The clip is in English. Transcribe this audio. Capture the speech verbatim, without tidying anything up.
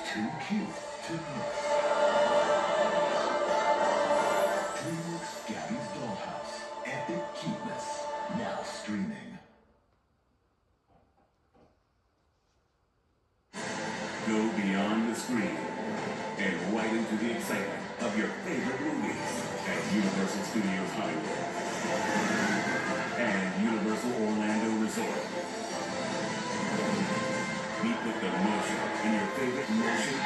Too cute to miss. DreamWorks Gabby's Dollhouse. Epic cuteness. Now streaming. Go beyond the screen and right into the excitement of your favorite movies at Universal Studios Hollywood and Universal Orlando Resort. Meet with the motion in your favorite motion